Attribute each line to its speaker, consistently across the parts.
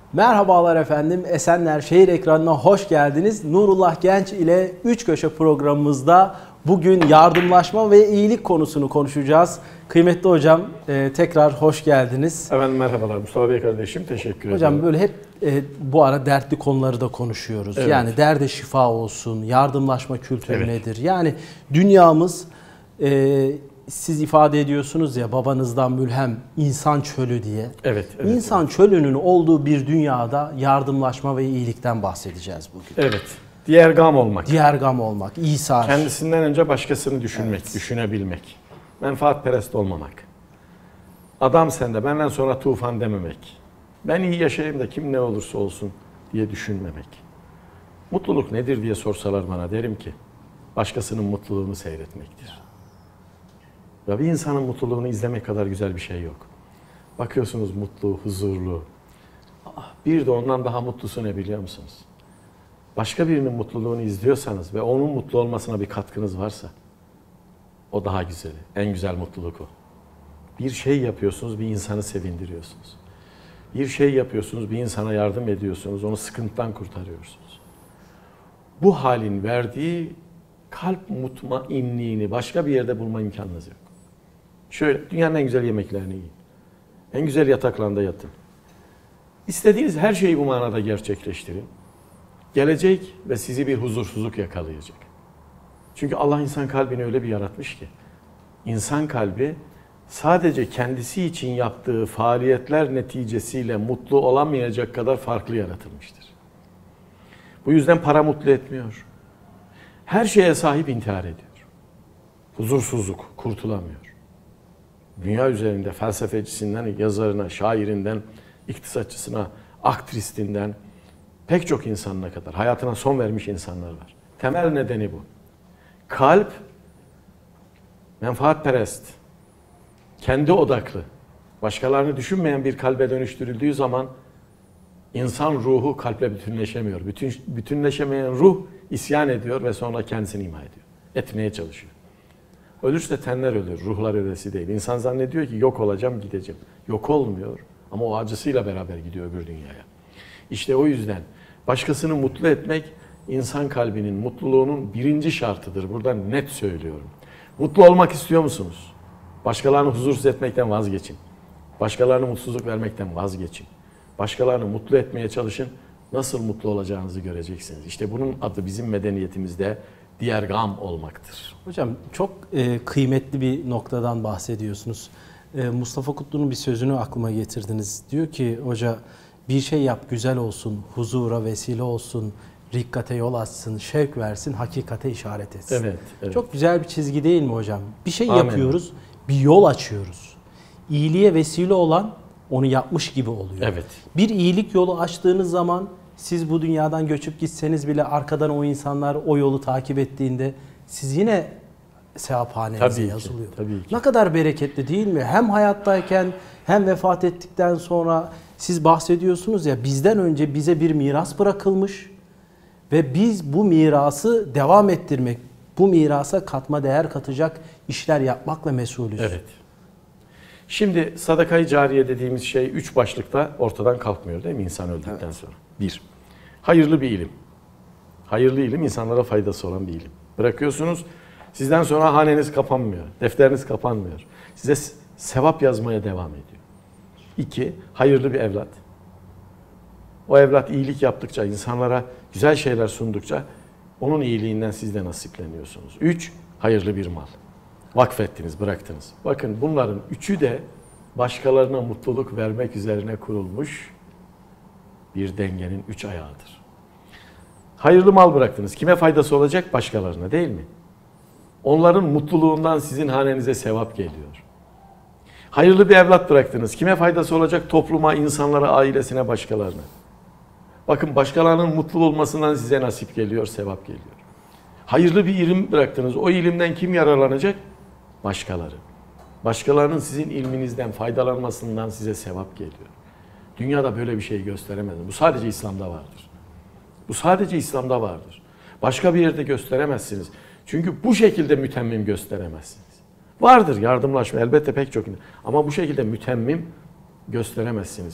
Speaker 1: Merhabalar efendim, Esenler Şehir ekranına hoş geldiniz. Nurullah Genç ile 3 Köşe programımızda bugün yardımlaşma ve iyilik konusunu konuşacağız. Kıymetli hocam tekrar hoş geldiniz.
Speaker 2: Efendim merhabalar Mustafa Bey kardeşim, teşekkür ederim.
Speaker 1: Hocam böyle hep bu ara dertli konuları da konuşuyoruz.
Speaker 2: Evet.
Speaker 1: Yani derde şifa olsun, yardımlaşma kültürü
Speaker 2: Evet.
Speaker 1: nedir? Yani dünyamız siz ifade ediyorsunuz ya babanızdan mülhem insan çölü diye.
Speaker 2: Evet.
Speaker 1: İnsan çölünün olduğu bir dünyada yardımlaşma ve iyilikten bahsedeceğiz bugün.
Speaker 2: Evet. Diyergam olmak.
Speaker 1: Diyergam olmak, İsa.
Speaker 2: Kendisinden önce başkasını düşünmek, düşünebilmek. Menfaatperest olmamak. Adam sende, benden sonra tufan dememek. Ben iyi yaşayayım da kim ne olursa olsun diye düşünmemek. Mutluluk nedir diye sorsalar bana derim ki başkasının mutluluğunu seyretmektir. Ya bir insanın mutluluğunu izlemek kadar güzel bir şey yok. Bakıyorsunuz mutlu, huzurlu. Bir de ondan daha mutlusu ne biliyor musunuz? Başka birinin mutluluğunu izliyorsanız ve onun mutlu olmasına bir katkınız varsa o daha güzeli. En güzel mutluluk o. Bir şey yapıyorsunuz, bir insanı sevindiriyorsunuz. Bir şey yapıyorsunuz, bir insana yardım ediyorsunuz, onu sıkıntıdan kurtarıyorsunuz. Bu halin verdiği kalp mutmainliğini başka bir yerde bulma imkanınız yok. Şöyle, dünyanın en güzel yemeklerini yiyin. En güzel yataklarında yatın. İstediğiniz her şeyi bu manada gerçekleştirin. Gelecek ve sizi bir huzursuzluk yakalayacak. Çünkü Allah insan kalbini öyle bir yaratmış ki, insan kalbi sadece kendisi için yaptığı faaliyetler neticesiyle mutlu olamayacak kadar farklı yaratılmıştır. Bu yüzden para mutlu etmiyor. Her şeye sahip intihar ediyor. Huzursuzluk, kurtulamıyor. Dünya üzerinde felsefecisinden, yazarına, şairinden, iktisatçısına, aktristinden pek çok insanına kadar hayatına son vermiş insanlar var. Temel nedeni bu. Kalp menfaatperest, kendi odaklı, başkalarını düşünmeyen bir kalbe dönüştürüldüğü zaman insan ruhu kalple bütünleşemiyor. Bütünleşemeyen ruh isyan ediyor ve sonra kendisini imha ediyor. Etmeye çalışıyor. Ölürse tenler ölür, ruhlar öylesi değil. İnsan zannediyor ki yok olacağım, gideceğim. Yok olmuyor ama o acısıyla beraber gidiyor öbür dünyaya. İşte o yüzden başkasını mutlu etmek insan kalbinin mutluluğunun birinci şartıdır. Buradan net söylüyorum. Mutlu olmak istiyor musunuz? Başkalarını huzursuz etmekten vazgeçin. Başkalarına mutsuzluk vermekten vazgeçin. Başkalarını mutlu etmeye çalışın. Nasıl mutlu olacağınızı göreceksiniz. İşte bunun adı bizim medeniyetimizde diyergam olmaktır.
Speaker 1: Hocam çok kıymetli bir noktadan bahsediyorsunuz. Mustafa Kutlu'nun bir sözünü aklıma getirdiniz. Diyor ki hoca bir şey yap güzel olsun, huzura vesile olsun, rikkate yol açsın, şevk versin, hakikate işaret etsin.
Speaker 2: Evet.
Speaker 1: Çok güzel bir çizgi değil mi hocam? Bir şey
Speaker 2: Amin.
Speaker 1: yapıyoruz, bir yol açıyoruz. İyiliğe vesile olan onu yapmış gibi oluyor.
Speaker 2: Evet.
Speaker 1: Bir iyilik yolu açtığınız zaman siz bu dünyadan göçüp gitseniz bile arkadan o insanlar o yolu takip ettiğinde siz yine sevaphanenize yazılıyor.
Speaker 2: Tabii ki.
Speaker 1: Ne kadar bereketli değil mi? Hem hayattayken hem vefat ettikten sonra siz bahsediyorsunuz ya bizden önce bize bir miras bırakılmış ve biz bu mirası devam ettirmek, bu mirasa katma değer katacak işler yapmakla mesulüz.
Speaker 2: Evet. Şimdi sadaka-i cariye dediğimiz şey 3 başlıkta ortadan kalkmıyor değil mi insan öldükten sonra? 1. Hayırlı bir ilim. Hayırlı ilim insanlara faydası olan bir ilim. Bırakıyorsunuz, sizden sonra haneniz kapanmıyor, defteriniz kapanmıyor. Size sevap yazmaya devam ediyor. 2. Hayırlı bir evlat. O evlat iyilik yaptıkça, insanlara güzel şeyler sundukça onun iyiliğinden siz de nasipleniyorsunuz. 3. Hayırlı bir mal. Vakfettiniz, bıraktınız. Bakın bunların üçü de başkalarına mutluluk vermek üzerine kurulmuş bir dengenin 3 ayağıdır. Hayırlı mal bıraktınız. Kime faydası olacak? Başkalarına değil mi? Onların mutluluğundan sizin hanenize sevap geliyor. Hayırlı bir evlat bıraktınız. Kime faydası olacak? Topluma, insanlara, ailesine, başkalarına. Bakın başkalarının mutlu olmasından size nasip geliyor, sevap geliyor. Hayırlı bir ilim bıraktınız. O ilimden kim yararlanacak? Başkaları. Başkalarının sizin ilminizden faydalanmasından size sevap geliyor. Dünyada böyle bir şey gösteremez. Bu sadece İslam'da vardır. Bu sadece İslam'da vardır. Başka bir yerde gösteremezsiniz. Çünkü bu şekilde mütemmim gösteremezsiniz. Vardır yardımlaşma elbette pek çok. Ama bu şekilde mütemmim gösteremezsiniz.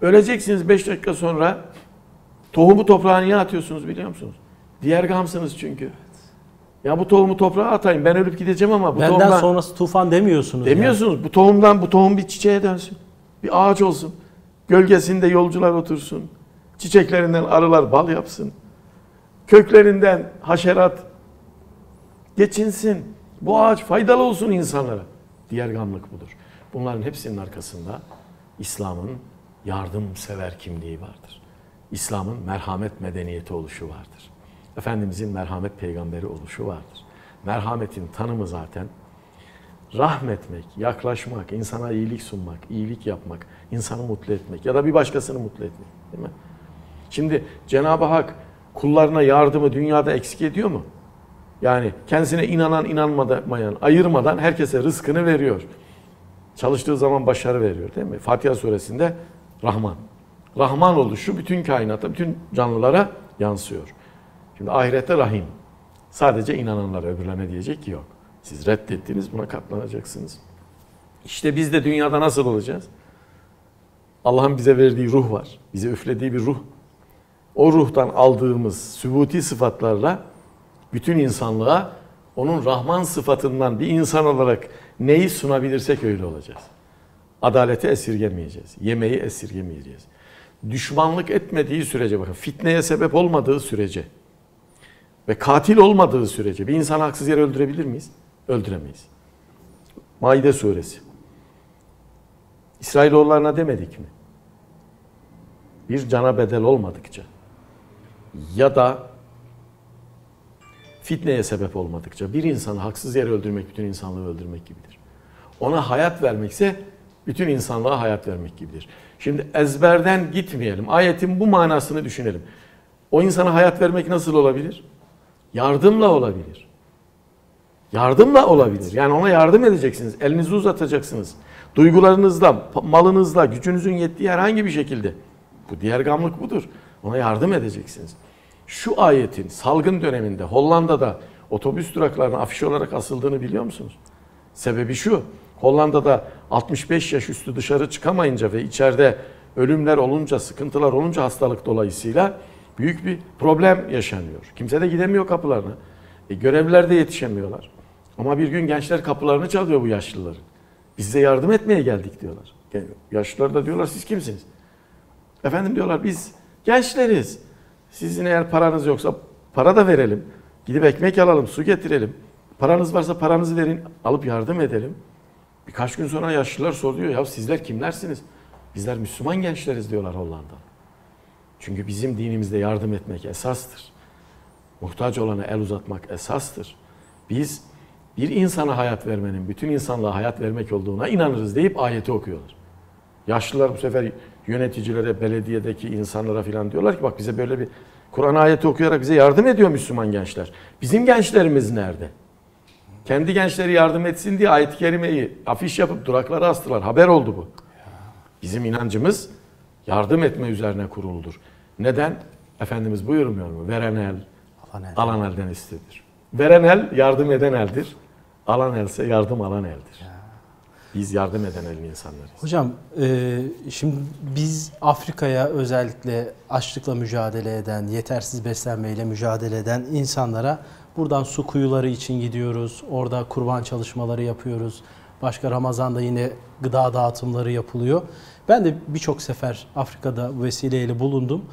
Speaker 2: Öleceksiniz 5 dakika sonra. Tohumu toprağa niye atıyorsunuz biliyor musunuz? Diğer gamsınız çünkü. Ya bu tohumu toprağa atayım. Ben ölüp gideceğim ama bu
Speaker 1: Benden
Speaker 2: tohumdan...
Speaker 1: sonrası tufan demiyorsunuz.
Speaker 2: Demiyorsunuz. Yani. Bu tohum bir çiçeğe dönsün. Bir ağaç olsun. Gölgesinde yolcular otursun. Çiçeklerinden arılar bal yapsın. Köklerinden haşerat geçinsin. Bu ağaç faydalı olsun insanlara. Diğer gamlık budur. Bunların hepsinin arkasında İslam'ın yardımsever kimliği vardır. İslam'ın merhamet medeniyeti oluşu vardır. Efendimizin merhamet peygamberi oluşu vardır. Merhametin tanımı zaten rahmetmek, yaklaşmak, insana iyilik sunmak, iyilik yapmak, insanı mutlu etmek ya da bir başkasını mutlu etmek. Değil mi? Şimdi Cenab-ı Hak kullarına yardımı dünyada eksik ediyor mu? Yani kendisine inanan, inanmayan, ayırmadan herkese rızkını veriyor. Çalıştığı zaman başarı veriyor değil mi? Fatiha suresinde Rahman. Rahman oluşu bütün kainata, bütün canlılara yansıyor. Şimdi ahirette Rahim. Sadece inananlara, öbürlerine diyecek ki yok. Siz reddettiniz, buna katlanacaksınız. İşte biz de dünyada nasıl olacağız? Allah'ın bize verdiği ruh var. Bize üflediği bir ruh. O ruhtan aldığımız sübuti sıfatlarla bütün insanlığa onun Rahman sıfatından bir insan olarak neyi sunabilirsek öyle olacağız. Adaleti esirgemeyeceğiz. Yemeği esirgemeyeceğiz. Düşmanlık etmediği sürece, bakın fitneye sebep olmadığı sürece ve katil olmadığı sürece bir insanı haksız yere öldürebilir miyiz? Öldüremeyiz. Maide suresi. İsrailoğullarına demedik mi? Bir cana bedel olmadıkça ya da fitneye sebep olmadıkça bir insanı haksız yere öldürmek bütün insanlığı öldürmek gibidir. Ona hayat vermekse bütün insanlığa hayat vermek gibidir. Şimdi ezberden gitmeyelim. Ayetin bu manasını düşünelim. O insana hayat vermek nasıl olabilir? Yardımla olabilir. Yardımla olabilir. Yani ona yardım edeceksiniz. Elinizi uzatacaksınız. Duygularınızla, malınızla, gücünüzün yettiği herhangi bir şekilde. Bu diğer gamlık budur. Ona yardım edeceksiniz. Şu ayetin salgın döneminde Hollanda'da otobüs duraklarına afiş olarak asıldığını biliyor musunuz? Sebebi şu. Hollanda'da 65 yaş üstü dışarı çıkamayınca ve içeride ölümler olunca, sıkıntılar olunca hastalık dolayısıyla büyük bir problem yaşanıyor. Kimse de gidemiyor kapılarına. Görevliler de yetişemiyorlar. Ama bir gün gençler kapılarını çalıyor bu yaşlıların. Biz size yardım etmeye geldik diyorlar. Yaşlılar da diyorlar siz kimsiniz? Efendim diyorlar biz gençleriz. Sizin eğer paranız yoksa para da verelim. Gidip ekmek alalım, su getirelim. Paranız varsa paranızı verin, alıp yardım edelim. Birkaç gün sonra yaşlılar soruyor ya sizler kimlersiniz? Bizler Müslüman gençleriz diyorlar Hollanda. Çünkü bizim dinimizde yardım etmek esastır. Muhtaç olana el uzatmak esastır. Biz bir insana hayat vermenin bütün insanlığa hayat vermek olduğuna inanırız deyip ayeti okuyorlar. Yaşlılar bu sefer yöneticilere, belediyedeki insanlara filan diyorlar ki bak bize böyle bir Kur'an ayeti okuyarak bize yardım ediyor Müslüman gençler. Bizim gençlerimiz nerede? Kendi gençleri yardım etsin diye ayet-i kerimeyi afiş yapıp duraklara astılar. Haber oldu bu. Bizim inancımız yardım etme üzerine kuruludur. Neden? Efendimiz buyurmuyor mu? Veren el, alan elden üstündür. Veren el yardım eden eldir. Alan else yardım alan eldir. Biz yardım eden elin insanlarıyız.
Speaker 1: Hocam şimdi biz Afrika'ya özellikle açlıkla mücadele eden, yetersiz beslenmeyle mücadele eden insanlara buradan su kuyuları için gidiyoruz. Orada kurban çalışmaları yapıyoruz. Başka Ramazan'da yine gıda dağıtımları yapılıyor. Ben de birçok sefer Afrika'da bu vesileyle bulundum.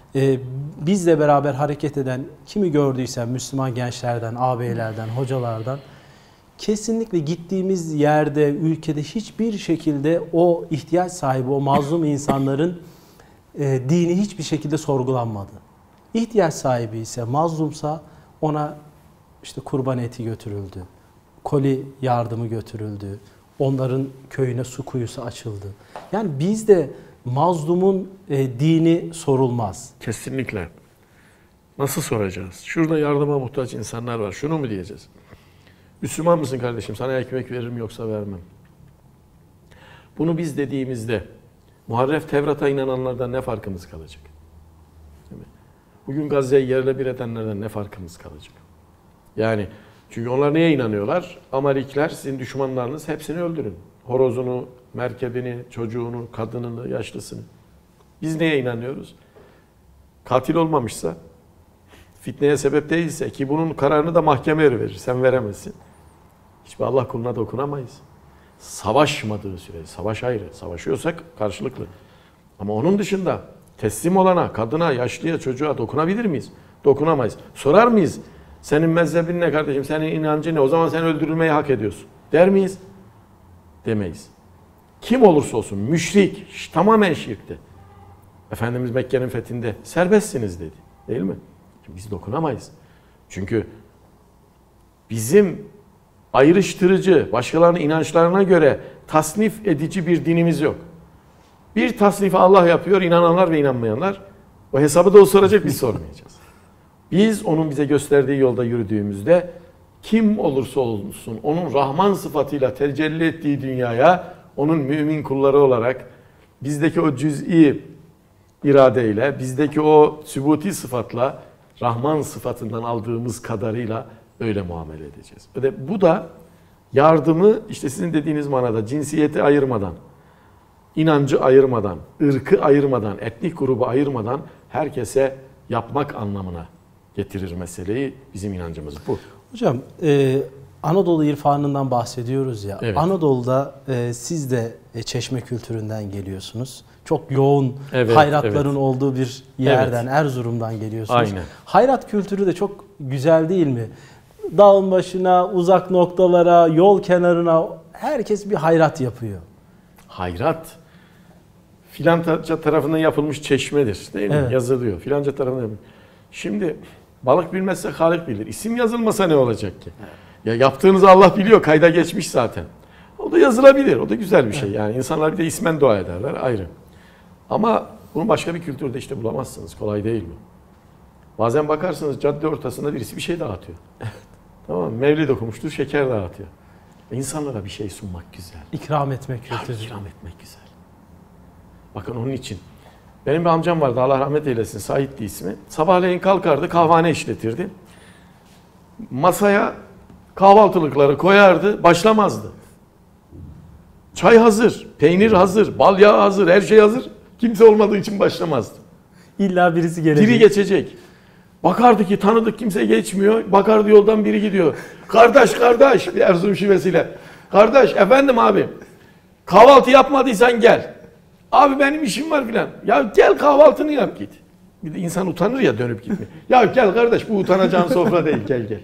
Speaker 1: Bizle beraber hareket eden kimi gördüysem Müslüman gençlerden, ağabeylerden, hocalardan kesinlikle gittiğimiz yerde, ülkede hiçbir şekilde o ihtiyaç sahibi, o mazlum insanların dini hiçbir şekilde sorgulanmadı. İhtiyaç sahibi ise, mazlumsa ona işte kurban eti götürüldü, koli yardımı götürüldü, onların köyüne su kuyusu açıldı. Yani bizde mazlumun dini sorulmaz.
Speaker 2: Kesinlikle. Nasıl soracağız? Şurada yardıma muhtaç insanlar var. Şunu mu diyeceğiz? Müslüman mısın kardeşim? Sana ekmek veririm yoksa vermem. Bunu biz dediğimizde muharref Tevrat'a inananlardan ne farkımız kalacak? Değil mi? Bugün Gazze'yi yerle bir edenlerden ne farkımız kalacak? Yani çünkü onlar neye inanıyorlar? Amalikler sizin düşmanlarınız hepsini öldürün. Horozunu, merkebini, çocuğunu, kadınını, yaşlısını. Biz neye inanıyoruz? Katil olmamışsa, fitneye sebep değilse ki bunun kararını da mahkeme verir. Sen veremezsin. Hiçbir Allah kuluna dokunamayız. Savaşmadığı sürece, savaş ayrı. Savaşıyorsak karşılıklı. Ama onun dışında teslim olana, kadına, yaşlıya, çocuğa dokunabilir miyiz? Dokunamayız. Sorar mıyız? Senin mezhebin ne kardeşim? Senin inancın ne? O zaman sen öldürülmeyi hak ediyorsun. Der miyiz? Demeyiz. Kim olursa olsun müşrik, tamamen şirkte. Efendimiz Mekke'nin fethinde serbestsiniz dedi. Değil mi? Şimdi biz dokunamayız. Çünkü bizim ayrıştırıcı, başkalarının inançlarına göre tasnif edici bir dinimiz yok. Bir tasnifi Allah yapıyor, inananlar ve inanmayanlar. O hesabı da o soracak, biz sormayacağız. Biz onun bize gösterdiği yolda yürüdüğümüzde kim olursa olsun onun Rahman sıfatıyla tecelli ettiği dünyaya onun mümin kulları olarak bizdeki o cüz'i iradeyle, bizdeki o sübuti sıfatla Rahman sıfatından aldığımız kadarıyla öyle muamele edeceğiz. Bu da yardımı işte sizin dediğiniz manada cinsiyeti ayırmadan, inancı ayırmadan, ırkı ayırmadan, etnik grubu ayırmadan herkese yapmak anlamına getirir meseleyi. Bizim inancımız bu.
Speaker 1: Hocam Anadolu irfanından bahsediyoruz ya.
Speaker 2: Evet.
Speaker 1: Anadolu'da siz de Çeşme kültüründen geliyorsunuz. Çok yoğun hayratların olduğu bir yerden, Erzurum'dan geliyorsunuz.
Speaker 2: Aynen.
Speaker 1: Hayrat kültürü de çok güzel değil mi? Dağın başına, uzak noktalara, yol kenarına herkes bir hayrat yapıyor.
Speaker 2: Hayrat filanca tarafından yapılmış çeşmedir değil mi?
Speaker 1: Evet.
Speaker 2: Yazılıyor. Filanca tarafından yapılmış. Şimdi balık bilmezse Halik bilir. İsim yazılmasa ne olacak ki? Ya yaptığınızı Allah biliyor. Kayda geçmiş zaten. O da yazılabilir. O da güzel bir şey. Yani insanlar bir de ismen dua ederler. Ayrı. Ama bunu başka bir kültürde işte bulamazsınız. Kolay değil bu. Bazen bakarsınız cadde ortasında birisi bir şey dağıtıyor. Tamam mı? Mevlid okumuştur, şeker dağıtıyor. İnsanlara bir şey sunmak güzel.
Speaker 1: İkram etmek kültürü.
Speaker 2: İkram etmek güzel. Bakın onun için. Benim bir amcam vardı, Allah rahmet eylesin, Said'di ismi. Sabahleyin kalkardı, kahvehane işletirdi. Masaya kahvaltılıkları koyardı, başlamazdı. Çay hazır, peynir hazır, bal yağı hazır, her şey hazır. Kimse olmadığı için başlamazdı.
Speaker 1: İlla birisi gelecek.
Speaker 2: Biri geçecek. Bakardı ki tanıdık kimse geçmiyor. Bakardı yoldan biri gidiyor. Kardeş bir Erzurum şivesiyle. Kardeş efendim abi. Kahvaltı yapmadıysan gel. Abi benim işim var filan. Ya gel kahvaltını yap git. Bir de insan utanır ya dönüp gitme. Ya gel kardeş bu utanacağın sofra değil gel.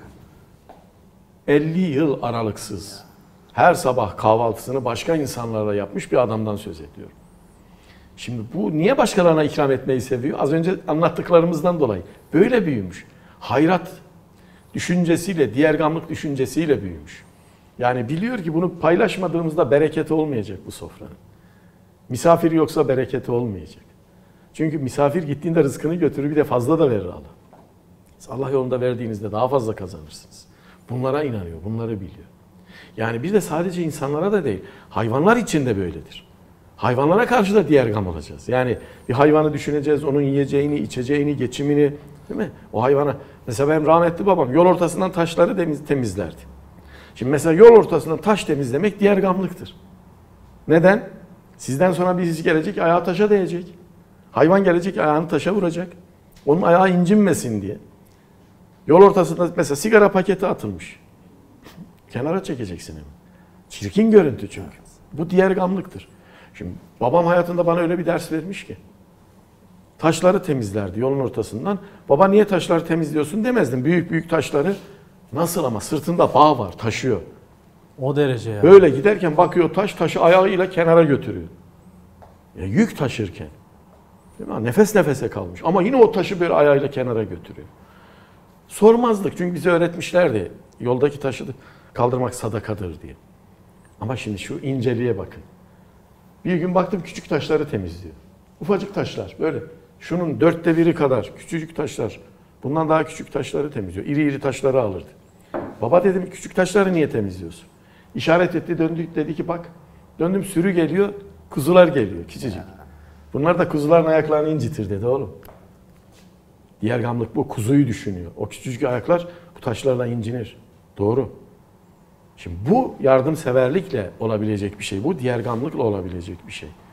Speaker 2: 50 yıl aralıksız her sabah kahvaltısını başka insanlarla yapmış bir adamdan söz ediyorum. Şimdi bu niye başkalarına ikram etmeyi seviyor? Az önce anlattıklarımızdan dolayı. Böyle büyümüş. Hayrat düşüncesiyle, diğergamlık düşüncesiyle büyümüş. Yani biliyor ki bunu paylaşmadığımızda bereketi olmayacak bu sofranın. Misafir yoksa bereketi olmayacak. Çünkü misafir gittiğinde rızkını götürür bir de fazla da verir Allah. Allah yolunda verdiğinizde daha fazla kazanırsınız. Bunlara inanıyor, bunları biliyor. Yani bir de sadece insanlara da değil, hayvanlar için de böyledir. Hayvanlara karşı da diğergam olacağız. Yani bir hayvanı düşüneceğiz, onun yiyeceğini, içeceğini, geçimini, değil mi? O hayvana, mesela benim rahmetli babam yol ortasından taşları temizlerdi. Şimdi mesela yol ortasından taş temizlemek diğergamlıktır. Neden? Sizden sonra birisi gelecek, ayağı taşa değecek. Hayvan gelecek, ayağını taşa vuracak. Onun ayağı incinmesin diye. Yol ortasında mesela sigara paketi atılmış. Kenara çekeceksin hemen. Çirkin görüntü çünkü. Bu diğergamlıktır. Şimdi babam hayatında bana öyle bir ders vermiş ki. Taşları temizlerdi yolun ortasından. Baba niye taşları temizliyorsun demezdim. Büyük büyük taşları. Nasıl ama sırtında bağ var, taşıyor.
Speaker 1: O derece ya.
Speaker 2: Böyle giderken bakıyor taşı ayağıyla kenara götürüyor. Yük taşırken. Değil mi? Nefes nefese kalmış. Ama yine o taşı böyle ayağıyla kenara götürüyor. Sormazdık çünkü bize öğretmişlerdi. Yoldaki taşı kaldırmak sadakadır diye. Ama şimdi şu inceliğe bakın. Bir gün baktım küçük taşları temizliyor. Ufacık taşlar böyle. Şunun 1/4 kadar küçücük taşlar. Bundan daha küçük taşları temizliyor. İri iri taşları alırdı. Baba dedim küçük taşları niye temizliyorsun? İşaret etti döndü dedi ki bak. Döndüm sürü geliyor. Kuzular geliyor küçücük. Bunlar da kuzuların ayaklarını incitir dedi oğlum. Diğergamlık bu. Kuzuyu düşünüyor. O küçücük ayaklar bu taşlarla incinir. Doğru. Şimdi bu yardımseverlikle olabilecek bir şey. Bu diğergamlıkla olabilecek bir şey.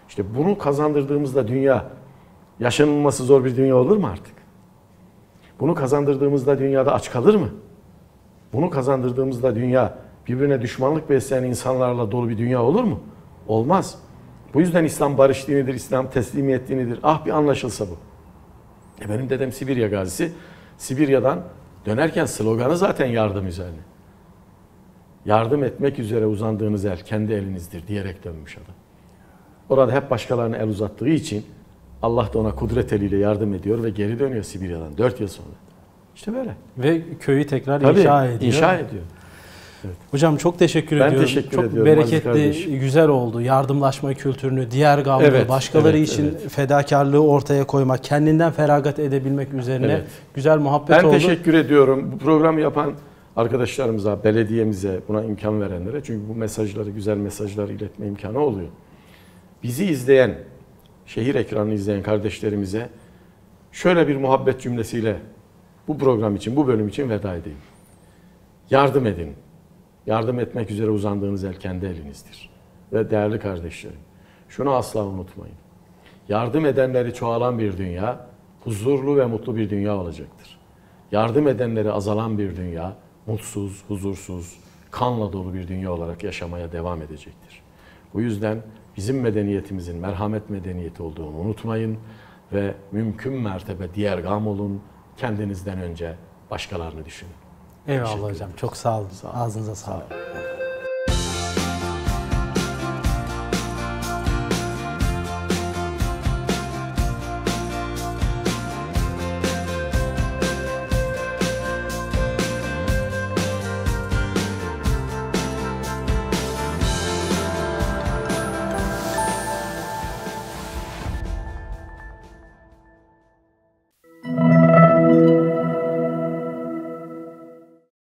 Speaker 2: İşte bunu kazandırdığımızda dünya yaşanılması zor bir dünya olur mu artık? Bunu kazandırdığımızda dünyada aç kalır mı? Bunu kazandırdığımızda dünya birbirine düşmanlık besleyen insanlarla dolu bir dünya olur mu? Olmaz. Bu yüzden İslam barış dinidir, İslam teslimiyet dinidir. Ah bir anlaşılsa bu. Benim dedem Sibirya gazisi. Sibirya'dan dönerken sloganı zaten yardım üzerine. Yardım etmek üzere uzandığınız el kendi elinizdir diyerek dönmüş adam. Orada hep başkalarına el uzattığı için Allah da ona kudret eliyle yardım ediyor ve geri dönüyor Sibirya'dan 4 yıl sonra. İşte böyle.
Speaker 1: Ve köyü tekrar
Speaker 2: Tabii,
Speaker 1: inşa ediyor.
Speaker 2: İnşa ediyor. Evet.
Speaker 1: Hocam çok teşekkür
Speaker 2: Ben
Speaker 1: ediyorum.
Speaker 2: teşekkür
Speaker 1: çok
Speaker 2: ediyorum Aziz
Speaker 1: bereketli,
Speaker 2: kardeşim.
Speaker 1: güzel oldu. Yardımlaşma kültürünü, diğer gamlı,
Speaker 2: Evet,
Speaker 1: başkaları
Speaker 2: evet,
Speaker 1: için
Speaker 2: evet.
Speaker 1: fedakarlığı ortaya koymak, kendinden feragat edebilmek üzerine
Speaker 2: Evet.
Speaker 1: güzel muhabbet
Speaker 2: Ben
Speaker 1: oldu.
Speaker 2: teşekkür ediyorum. Bu programı yapan arkadaşlarımıza, belediyemize, buna imkan verenlere. Çünkü bu mesajları, güzel mesajları iletme imkanı oluyor. Bizi izleyen, şehir ekranını izleyen kardeşlerimize şöyle bir muhabbet cümlesiyle bu program için, bu bölüm için veda edeyim. Yardım edin. Yardım etmek üzere uzandığınız el kendi elinizdir. Ve değerli kardeşlerim, şunu asla unutmayın. Yardım edenleri çoğalan bir dünya, huzurlu ve mutlu bir dünya olacaktır. Yardım edenleri azalan bir dünya, mutsuz, huzursuz, kanla dolu bir dünya olarak yaşamaya devam edecektir. Bu yüzden bizim medeniyetimizin merhamet medeniyeti olduğunu unutmayın ve mümkün mertebe diğer gam olun, kendinizden önce başkalarını düşünün.
Speaker 1: Eyvallah hocam. Çok sağ olun. Ağzınıza sağlık.
Speaker 2: Sağ olun.